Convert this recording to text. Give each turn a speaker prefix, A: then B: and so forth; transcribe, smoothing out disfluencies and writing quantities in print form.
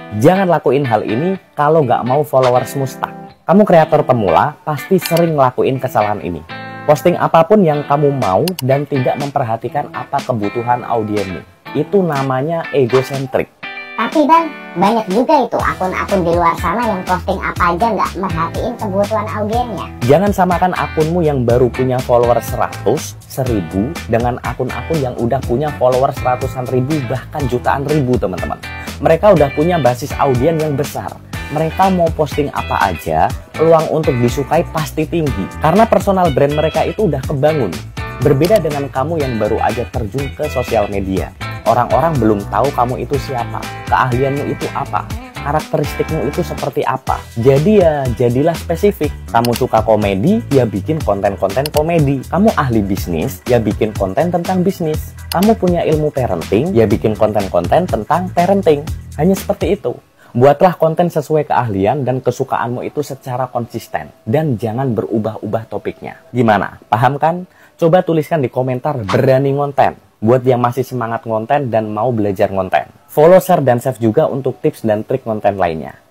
A: Jangan lakuin hal ini kalau nggak mau followersmu stuck. Kamu kreator pemula pasti sering ngelakuin kesalahan ini. Posting apapun yang kamu mau dan tidak memperhatikan apa kebutuhan audienmu. Itu namanya egosentrik.
B: Tapi Bang, banyak juga itu akun-akun di luar sana yang posting apa aja nggak merhatiin kebutuhan audiennya.
A: Jangan samakan akunmu yang baru punya follower 100, 1000 dengan akun-akun yang udah punya follower ratusan ribu bahkan jutaan ribu teman-teman. Mereka udah punya basis audien yang besar. Mereka mau posting apa aja, peluang untuk disukai pasti tinggi. Karena personal brand mereka itu udah kebangun. Berbeda dengan kamu yang baru aja terjun ke sosial media. Orang-orang belum tahu kamu itu siapa, keahlianmu itu apa, karakteristikmu itu seperti apa. Jadi ya, jadilah spesifik. Kamu suka komedi, ya bikin konten-konten komedi. Kamu ahli bisnis, ya bikin konten tentang bisnis. Kamu punya ilmu parenting, ya bikin konten-konten tentang parenting. Hanya seperti itu. Buatlah konten sesuai keahlian dan kesukaanmu itu secara konsisten. Dan jangan berubah-ubah topiknya. Gimana? Paham kan? Coba tuliskan di komentar berani ngonten. Buat yang masih semangat ngonten dan mau belajar ngonten. Follow, share, dan save juga untuk tips dan trik konten lainnya.